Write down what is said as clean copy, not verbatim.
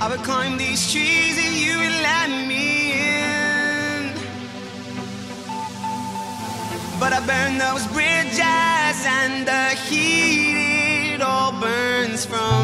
I would climb these trees if you would let me in. But I burn those bridges and the heat, it all burns from